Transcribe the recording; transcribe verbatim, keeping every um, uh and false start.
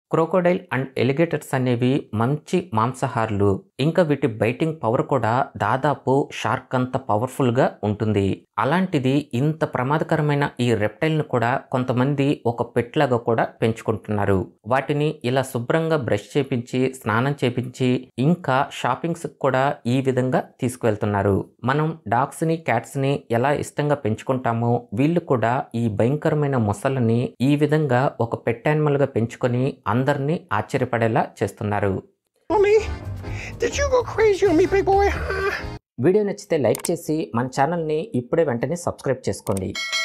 Crocodile and ఎలిగేటర్స్ అనేవి మంచి మాంసాహారులు. ఇంకా వీటి బైటింగ్ పవర్ కూడా దాదాపు షార్క్ అంత పవర్ఫుల్గా ఉంటుంది. అలాంటిది ఇంత ప్రమాదకరమైన ఈ రెప్టైల్ని కూడా కొంతమంది ఒక పెట్ లాగా కూడా పెంచుకుంటున్నారు. వాటిని ఇలా శుభ్రంగా బ్రష్ చేపించి స్నానం చేపించి ఇంకా షాపింగ్స్ కూడా ఈ విధంగా తీసుకువెళ్తున్నారు. మనం డాగ్స్ని క్యాట్స్ని ఎలా ఇష్టంగా పెంచుకుంటామో వీళ్ళు కూడా ఈ భయంకరమైన మొసళ్ళని ఈ విధంగా ఒక పెట్ యానిమల్గా పెంచుకొని అందరినీ ఆశ్చర్యపడేలా చేస్తున్నారు. వీడియో నచ్చితే లైక్ చేసి మన ఛానల్ని ఇప్పుడే వెంటనే సబ్స్క్రైబ్ చేసుకోండి.